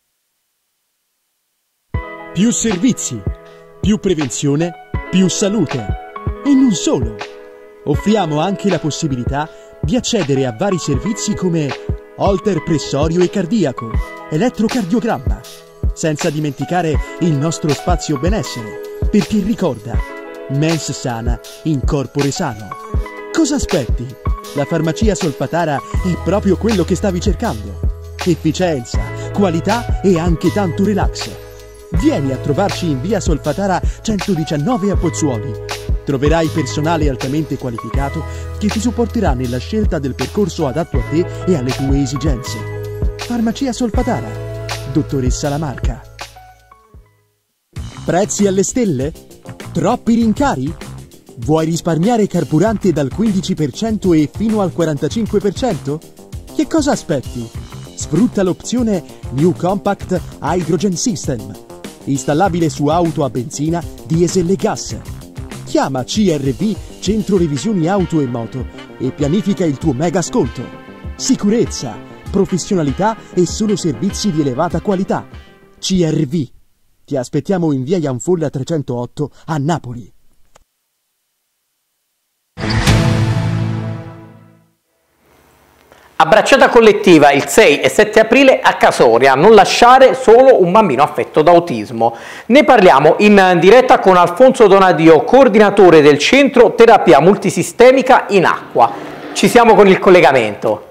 Più servizi, più prevenzione, più salute. E non solo. Offriamo anche la possibilità di accedere a vari servizi come Holter pressorio e cardiaco, elettrocardiogramma, senza dimenticare il nostro spazio benessere, perché ricorda, mens sana in corpore sano. Cosa aspetti? La farmacia Solfatara è proprio quello che stavi cercando. Efficienza, qualità e anche tanto relax. Vieni a trovarci in via Solfatara centodiciannove a Pozzuoli. Troverai personale altamente qualificato che ti supporterà nella scelta del percorso adatto a te e alle tue esigenze. Farmacia Solfatara, dottoressa Lamarca. Prezzi alle stelle? Troppi rincari? Vuoi risparmiare carburante dal quindici per cento e fino al quarantacinque per cento? Che cosa aspetti? Sfrutta l'opzione New Compact Hydrogen System, installabile su auto a benzina, diesel e gas. Chiama C R V Centro Revisioni Auto e Moto e pianifica il tuo mega sconto. Sicurezza, professionalità e solo servizi di elevata qualità. C R V. Ti aspettiamo in via Ianfolla trecentootto a Napoli.
Abbracciata collettiva il sei e sette aprile a Casoria, non lasciare solo un bambino affetto da autismo. Ne parliamo in diretta con Alfonso Donadio, coordinatore del Centro Terapia Multisistemica in Acqua. Ci siamo con il collegamento.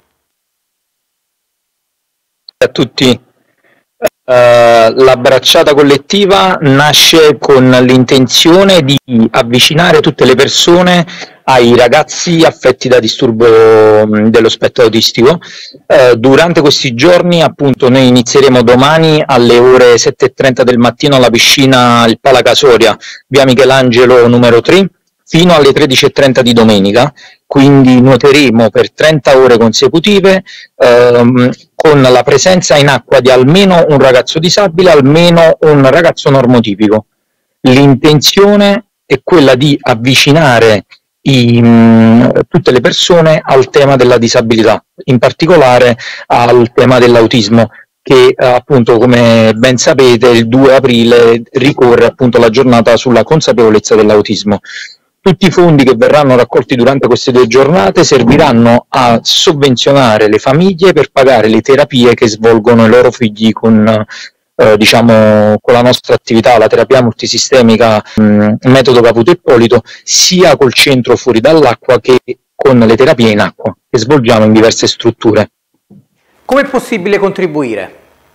A tutti. Uh, l'abbracciata collettiva nasce con l'intenzione di avvicinare tutte le persone ai ragazzi affetti da disturbo mh, dello spettro autistico. Eh, durante questi giorni appunto noi inizieremo domani alle ore sette e trenta del mattino alla piscina il Pala Casoria, via Michelangelo numero tre, fino alle tredici e trenta di domenica, quindi nuoteremo per trenta ore consecutive ehm, con la presenza in acqua di almeno un ragazzo disabile, almeno un ragazzo normotipico. L'intenzione è quella di avvicinare i, mh, tutte le persone al tema della disabilità, in particolare al tema dell'autismo, che eh, appunto, come ben sapete, il due aprile ricorre appunto la giornata sulla consapevolezza dell'autismo. Tutti i fondi che verranno raccolti durante queste due giornate serviranno a sovvenzionare le famiglie per pagare le terapie che svolgono i loro figli con, eh, diciamo, con la nostra attività, la terapia multisistemica mh, metodo Caputo Ippolito, sia col centro fuori dall'acqua che con le terapie in acqua che svolgiamo in diverse strutture.
Come è possibile contribuire?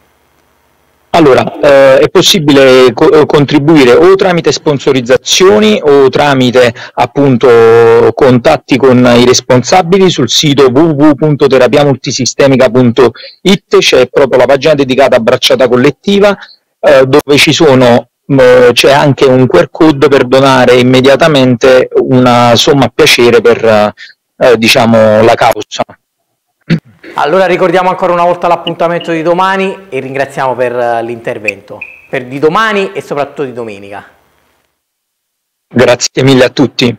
Allora, eh, è possibile co- contribuire o tramite sponsorizzazioni o tramite appunto contatti con i responsabili sul sito w w w punto terapia multisistemica punto i t. C'è proprio la pagina dedicata a bracciata collettiva eh, dove ci sono eh, c'è anche un Q R code per donare immediatamente una somma a piacere per eh, diciamo la causa.
Allora ricordiamo ancora una volta l'appuntamento di domani e ringraziamo per l'intervento, per di domani e soprattutto di domenica.
Grazie mille a tutti.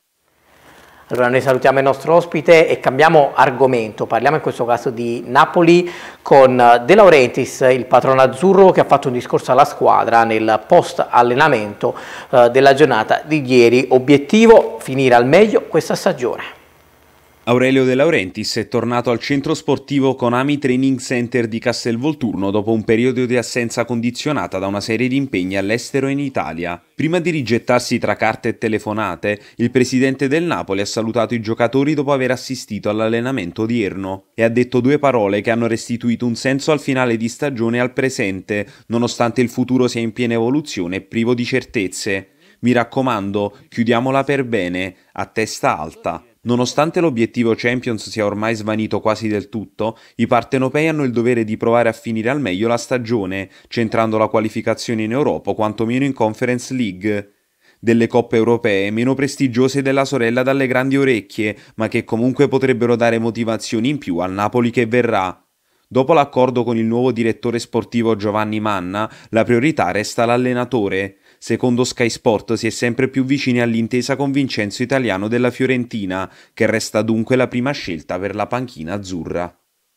Allora noi salutiamo il nostro ospite e cambiamo argomento, parliamo in questo caso di Napoli con De Laurentiis, il patrono azzurro, che ha fatto un discorso alla squadra nel post allenamento eh, della giornata di ieri. Obiettivo: finire al meglio questa stagione.
Aurelio De Laurentiis è tornato al centro sportivo Konami Training Center di Castelvolturno dopo un periodo di assenza condizionata da una serie di impegni all'estero e in Italia. Prima di rigettarsi tra carte e telefonate, il presidente del Napoli ha salutato i giocatori dopo aver assistito all'allenamento odierno e ha detto due parole che hanno restituito un senso al finale di stagione e al presente, nonostante il futuro sia in piena evoluzione e privo di certezze. Mi raccomando, chiudiamola per bene, a testa alta. Nonostante l'obiettivo Champions sia ormai svanito quasi del tutto, i partenopei hanno il dovere di provare a finire al meglio la stagione, centrando la qualificazione in Europa o quantomeno in Conference League. Delle coppe europee meno prestigiose della sorella dalle grandi orecchie, ma che comunque potrebbero dare motivazioni in più al Napoli che verrà. Dopo l'accordo con il nuovo direttore sportivo Giovanni Manna, la priorità resta l'allenatore. Secondo Sky Sport si è sempre più vicini all'intesa con Vincenzo Italiano della Fiorentina, che resta dunque la prima scelta per la panchina azzurra.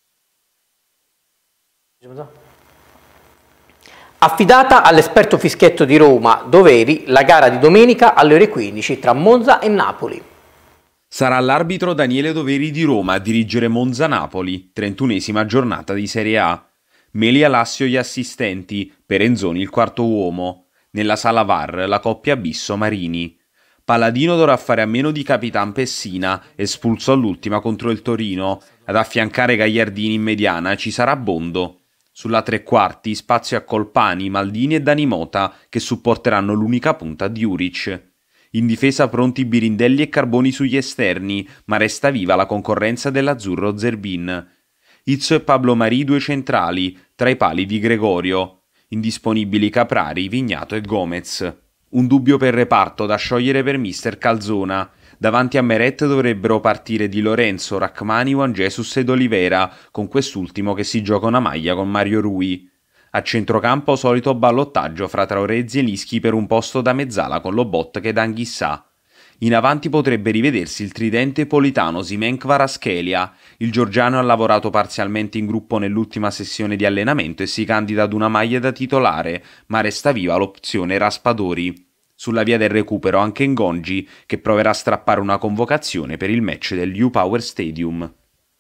Affidata all'esperto fischietto di Roma, Doveri, la gara di domenica alle ore quindici tra Monza e Napoli.
Sarà l'arbitro Daniele Doveri di Roma a dirigere Monza-Napoli, trentunesima giornata di Serie A. Melia Lassio gli assistenti, Perenzoni il quarto uomo. Nella sala V A R la coppia Bisso-Marini. Palladino dovrà fare a meno di Capitan Pessina, espulso all'ultima contro il Torino. Ad affiancare Gagliardini in mediana ci sarà Bondo. Sulla tre quarti spazio a Colpani, Maldini e Dani Mota, che supporteranno l'unica punta di Juric. In difesa pronti Birindelli e Carboni sugli esterni, ma resta viva la concorrenza dell'azzurro Zerbin. Izzo e Pablo Marì due centrali, tra i pali di Gregorio. Indisponibili Caprari, Vignato e Gomez. Un dubbio per reparto da sciogliere per mister Calzona. Davanti a Meret dovrebbero partire Di Lorenzo, Rachmani, Juan Jesus ed Olivera, con quest'ultimo che si gioca una maglia con Mario Rui. A centrocampo solito ballottaggio fra Traoré e Zielinski per un posto da mezzala con Lobotka ed Anghissà. In avanti potrebbe rivedersi il tridente politano Simen-Kvaratskhelia. Il georgiano ha lavorato parzialmente in gruppo nell'ultima sessione di allenamento e si candida ad una maglia da titolare, ma resta viva l'opzione Raspadori. Sulla via del recupero anche Ngongi, che proverà a strappare una convocazione per il match del U-Power Stadium.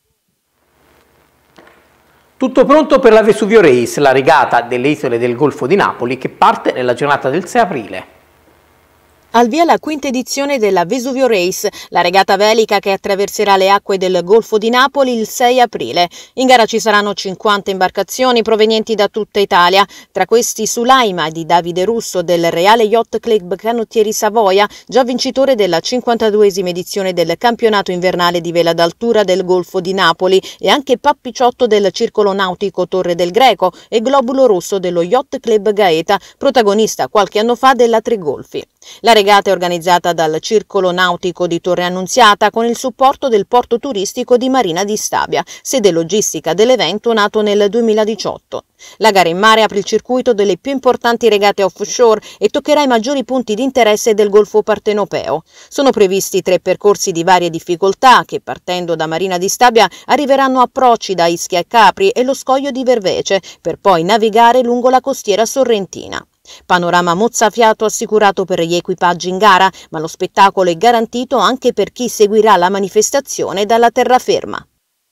Tutto pronto per la Vesuvio Race, la regata delle isole del Golfo di Napoli che parte nella giornata del sei aprile.
Al via la quinta edizione della Vesuvio Race, la regata velica che attraverserà le acque del Golfo di Napoli il sei aprile. In gara ci saranno cinquanta imbarcazioni provenienti da tutta Italia, tra questi Sulaima di Davide Russo del Reale Yacht Club Canottieri Savoia, già vincitore della cinquantaduesima edizione del campionato invernale di vela d'altura del Golfo di Napoli, e anche Pappiciotto del Circolo Nautico Torre del Greco e Globulo Rosso dello Yacht Club Gaeta, protagonista qualche anno fa della Trigolfi. La regata è organizzata dal Circolo Nautico di Torre Annunziata con il supporto del porto turistico di Marina di Stabia, sede logistica dell'evento nato nel duemiladiciotto. La gara in mare apre il circuito delle più importanti regate offshore e toccherà i maggiori punti di interesse del Golfo Partenopeo. Sono previsti tre percorsi di varie difficoltà che, partendo da Marina di Stabia, arriveranno a Procida da Ischia e Capri e lo scoglio di Vervece, per poi navigare lungo la costiera sorrentina. Panorama mozzafiato assicurato per gli equipaggi in gara, ma lo spettacolo è garantito anche per chi seguirà la manifestazione dalla terraferma.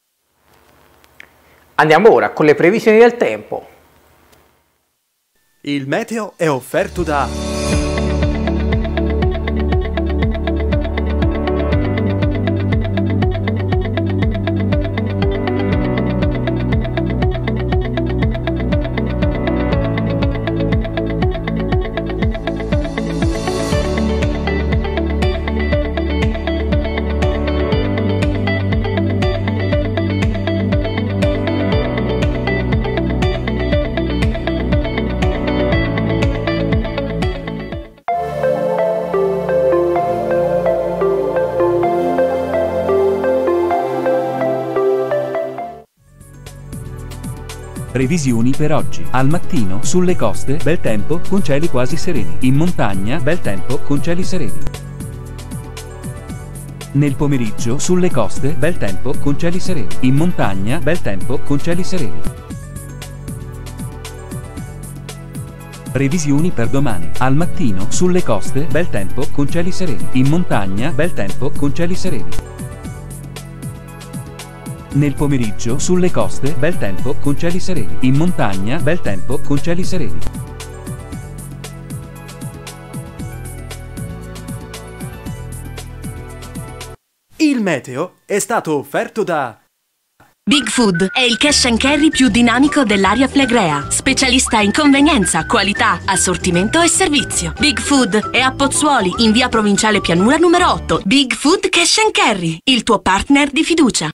Andiamo ora con le previsioni del tempo.
Il meteo è offerto da
Previsioni per oggi. Al mattino, sulle coste, bel tempo con cieli quasi sereni. In montagna, bel tempo con cieli sereni. Nel pomeriggio, sulle coste, bel tempo con cieli sereni. In montagna, bel tempo con cieli sereni. Previsioni per domani. Al mattino, sulle coste, bel tempo con cieli sereni. In montagna, bel tempo con cieli sereni. Nel pomeriggio, sulle coste, bel tempo con cieli sereni. In montagna, bel tempo con cieli sereni.
il meteo è stato offerto da
Big Food è il cash and carry più dinamico dell'area flegrea. Specialista in convenienza, qualità, assortimento e servizio. Big Food è a Pozzuoli, in via Provinciale Pianura numero otto. Big Food Cash and Carry, il tuo partner di fiducia.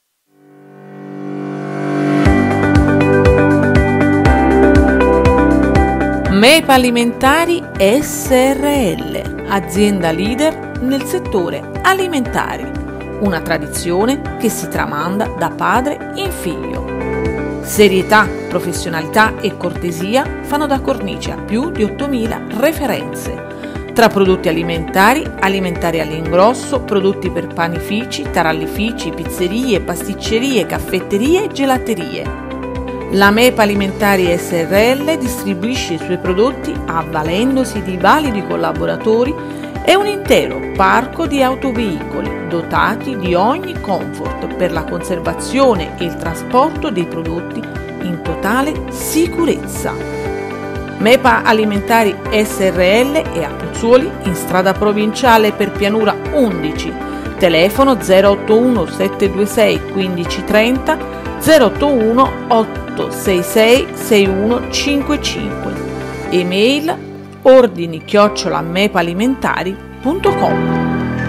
MEPA Alimentari S R L, azienda leader nel settore alimentari, una tradizione che si tramanda da padre in figlio. Serietà, professionalità e cortesia fanno da cornice a più di ottomila referenze. Tra prodotti alimentari, alimentari all'ingrosso, prodotti per panifici, tarallifici, pizzerie, pasticcerie, caffetterie e gelaterie. La MEPA Alimentari S R L distribuisce i suoi prodotti avvalendosi di validi collaboratori e un intero parco di autoveicoli dotati di ogni comfort per la conservazione e il trasporto dei prodotti in totale sicurezza. MEPA Alimentari S R L è a Pozzuoli in strada provinciale per Pianura undici, telefono zero otto uno sette due sei uno cinque tre zero zero otto uno otto sei sei sei uno cinque cinque, email ordini chiocciola mepalimentari punto com.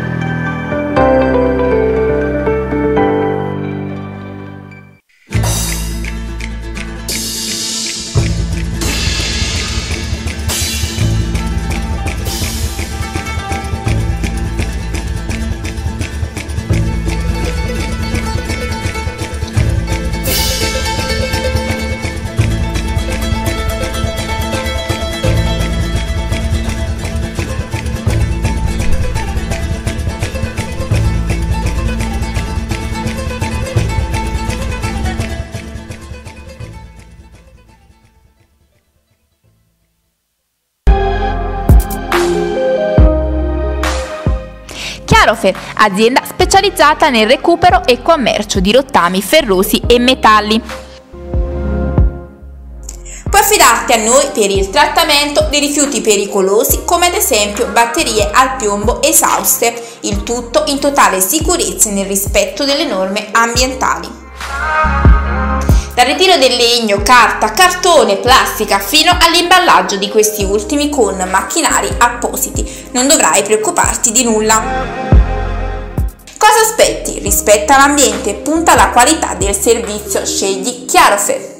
Chiarofer, azienda specializzata nel recupero e commercio di rottami ferrosi e metalli.
Puoi
affidarti a noi per il trattamento dei rifiuti pericolosi come ad esempio batterie al piombo esauste, il tutto in totale sicurezza e nel rispetto delle norme ambientali. Dal ritiro del legno, carta, cartone, plastica fino all'imballaggio di questi ultimi con macchinari appositi, non dovrai preoccuparti di nulla. Cosa aspetti? Rispetta l'ambiente, punta alla qualità del servizio, scegli Chiarofer.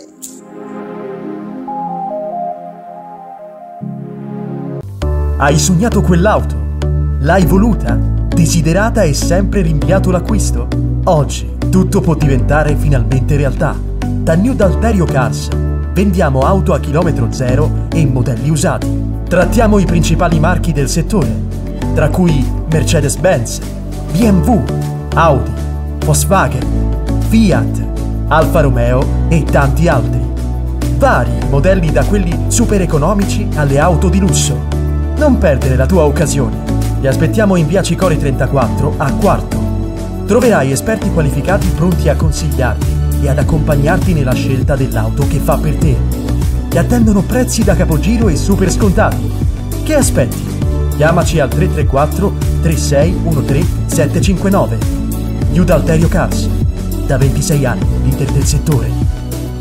Hai sognato quell'auto? L'hai voluta? Desiderata e sempre rinviato l'acquisto? Oggi tutto può diventare finalmente realtà. Da New Dalterio Cars vendiamo auto a chilometro zero e modelli usati. Trattiamo i principali marchi del settore, tra cui Mercedes-Benz, B M W, Audi, Volkswagen, Fiat, Alfa Romeo e tanti altri. Vari modelli da quelli super economici alle auto di lusso. Non perdere la tua occasione. Ti aspettiamo in via Cicore trentaquattro a Quarto. Troverai esperti qualificati pronti a consigliarti e ad accompagnarti nella scelta dell'auto che fa per te. Ti attendono prezzi da capogiro e super scontati. Che aspetti? Chiamaci al tre tre quattro tre sei uno tre sette cinque nove. New Dalterio Cars. Da ventisei anni, leader del settore.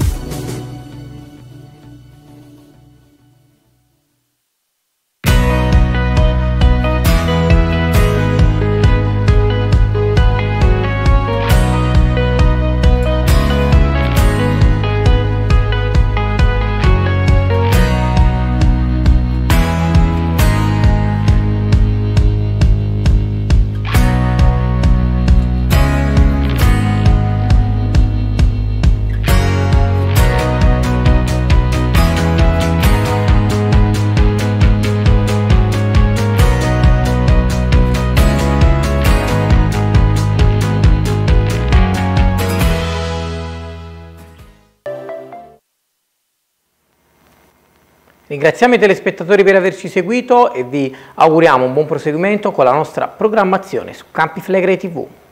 Ringraziamo i telespettatori per averci seguito e vi auguriamo un buon proseguimento con la nostra programmazione su Campi Flegrei tivù.